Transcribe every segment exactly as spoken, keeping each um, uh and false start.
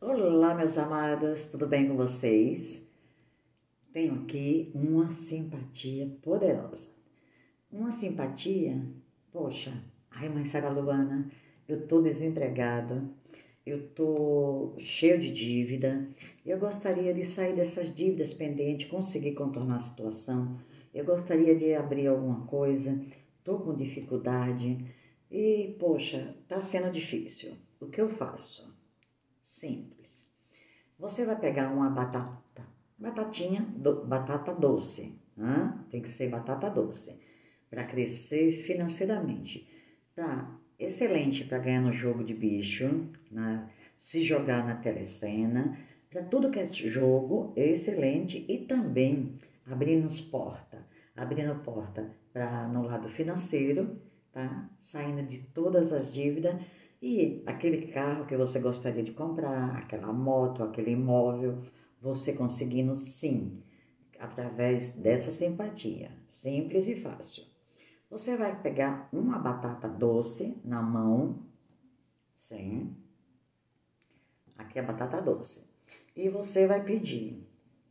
Olá, meus amados, tudo bem com vocês? Tenho aqui uma simpatia poderosa. Uma simpatia, poxa, ai, mãe Sara Luana, eu tô desempregada, eu tô cheio de dívida, eu gostaria de sair dessas dívidas pendentes, conseguir contornar a situação, eu gostaria de abrir alguma coisa, tô com dificuldade e, poxa, tá sendo difícil. O que eu faço? Simples. Você vai pegar uma batata, batatinha, do, batata doce, hein? Tem que ser batata doce, para crescer financeiramente. Tá excelente para ganhar no jogo de bicho, né? Se jogar na telecena, para tudo que é jogo, é excelente e também abrindo porta, abrindo porta para no lado financeiro, tá? Saindo de todas as dívidas e aquele carro que você gostaria de comprar, aquela moto, aquele imóvel, você conseguindo sim, através dessa simpatia, simples e fácil. Você vai pegar uma batata doce na mão, sim, aqui é a batata doce, e você vai pedir: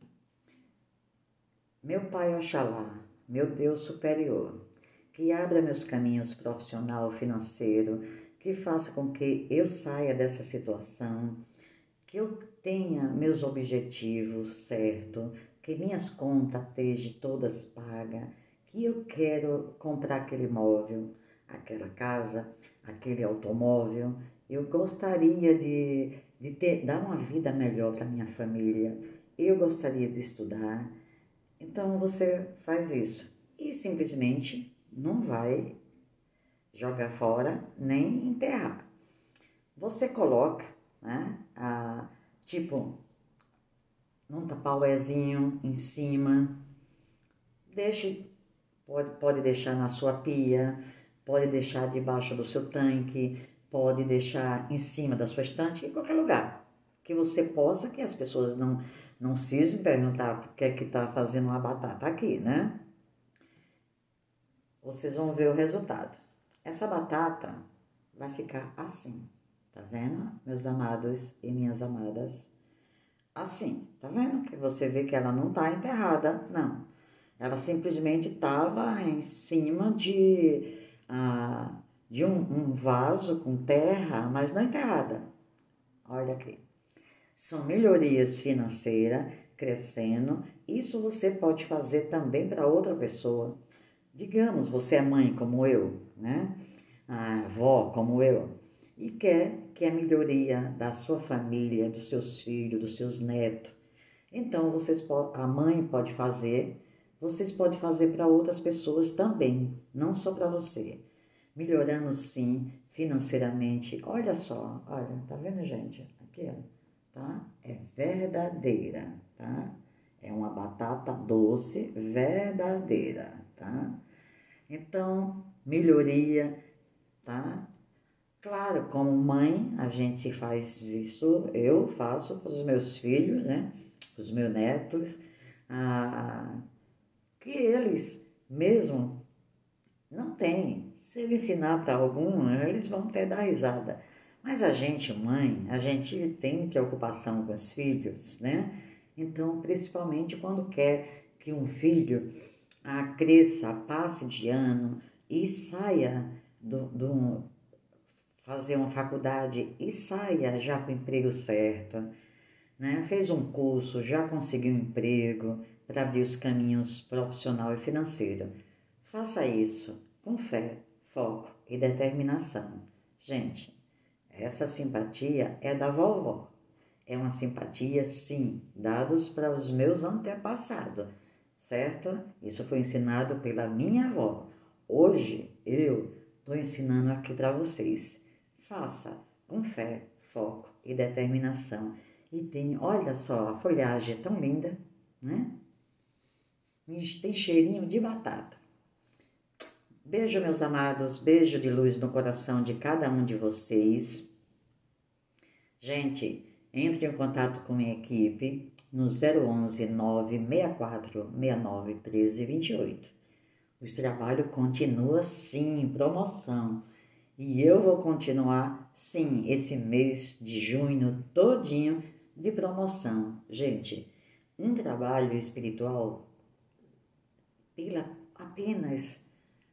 meu Pai Oxalá, meu Deus superior, que abra meus caminhos profissional, financeiro, que faça com que eu saia dessa situação, que eu tenha meus objetivos certos, que minhas contas estejam todas pagas, que eu quero comprar aquele imóvel, aquela casa, aquele automóvel. Eu gostaria de, de ter, dar uma vida melhor para minha família. Eu gostaria de estudar. Então você faz isso e simplesmente não vai jogar fora nem enterrar. Você coloca, né, a, tipo, num tapauézinho em cima, deixe, pode, pode deixar na sua pia, pode deixar debaixo do seu tanque, pode deixar em cima da sua estante, em qualquer lugar que você possa, que as pessoas não, não cismem perguntar por que é que tá fazendo uma batata aqui, né? Vocês vão ver o resultado. Essa batata vai ficar assim, tá vendo, meus amados e minhas amadas? Assim, tá vendo? Que você vê que ela não tá enterrada, não. Ela simplesmente estava em cima de, ah, de um, um vaso com terra, mas não enterrada. Olha aqui. São melhorias financeiras crescendo. Isso você pode fazer também para outra pessoa. Digamos, você é mãe como eu, né? A avó como eu, e quer que a melhoria da sua família, dos seus filhos, dos seus netos. Então, vocês a mãe pode fazer, vocês podem fazer para outras pessoas também, não só para você. Melhorando sim, financeiramente. Olha só, olha, tá vendo, gente? Aqui, ó, tá? É verdadeira, tá? É uma batata doce verdadeira, tá? Então, melhoria, tá? Claro, como mãe, a gente faz isso, eu faço para os meus filhos, né? Para os meus netos, ah, que eles mesmo não têm. Se eu ensinar para algum, eles vão até dar risada. Mas a gente, mãe, a gente tem preocupação com os filhos, né? Então, principalmente quando quer que um filho ah, cresça, passe de ano e saia do, do fazer uma faculdade e saia já com o emprego certo, né? Fez um curso, já conseguiu um emprego para abrir os caminhos profissional e financeiro. Faça isso com fé, foco e determinação. Gente, essa simpatia é da vovó. É uma simpatia, sim, dados para os meus antepassados, certo? Isso foi ensinado pela minha avó. Hoje eu estou ensinando aqui para vocês. Faça com fé, foco e determinação. E tem, olha só, a folhagem é tão linda, né? Tem cheirinho de batata. Beijo, meus amados, beijo de luz no coração de cada um de vocês. Gente, entre em contato com minha equipe no zero onze, nove seis quatro seis nove, um três dois oito. O trabalho continua sim, promoção. E eu vou continuar, sim, esse mês de junho todinho de promoção. Gente, um trabalho espiritual pela apenas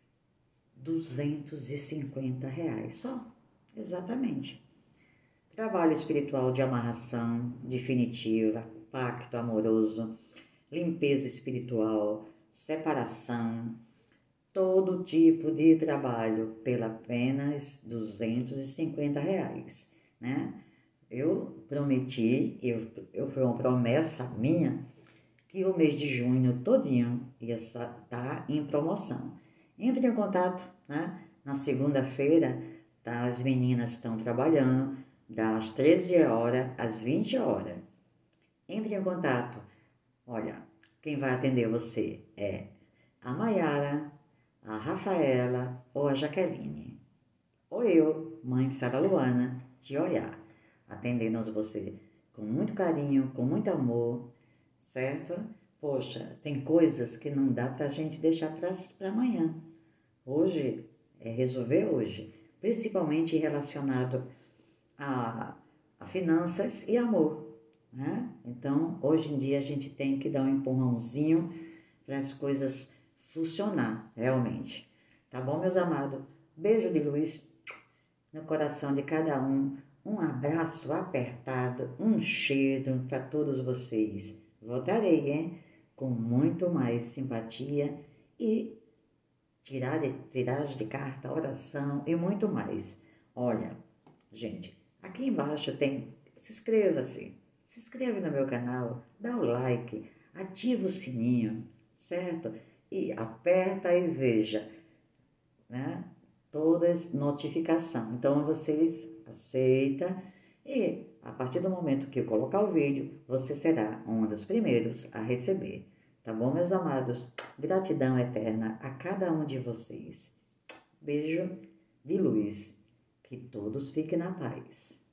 duzentos e cinquenta reais só, exatamente. Trabalho espiritual de amarração definitiva, pacto amoroso, limpeza espiritual, separação, todo tipo de trabalho pela apenas duzentos e cinquenta reais, né? Eu prometi, eu, eu foi uma promessa minha, que o mês de junho todinho ia estar em promoção. Entre em contato, né? Na segunda-feira, tá, as meninas estão trabalhando das treze horas às vinte horas. Entre em contato. Olha, quem vai atender você é a Maiara, a Rafaela ou a Jaqueline. Ou eu, mãe Sara Luana, de Oiá, atendendo você com muito carinho, com muito amor, certo? Poxa, tem coisas que não dá pra gente deixar para amanhã. Hoje é resolver hoje, principalmente relacionado a, a finanças e amor, né? Então, hoje em dia a gente tem que dar um empurrãozinho para as coisas funcionar realmente. Tá bom, meus amados? Beijo de luz no coração de cada um. Um abraço apertado, um cheiro para todos vocês. Voltarei, hein? Com muito mais simpatia e tiragem, tiragem de carta, oração e muito mais. Olha, gente, aqui embaixo tem, se inscreva-se, se inscreve no meu canal, dá o like, ativa o sininho, certo? E aperta e veja, né? Todas notificação. Então vocês aceitam e a partir do momento que eu colocar o vídeo, você será um dos primeiros a receber. Tá bom, meus amados? Gratidão eterna a cada um de vocês. Beijo de luz. Que todos fiquem na paz.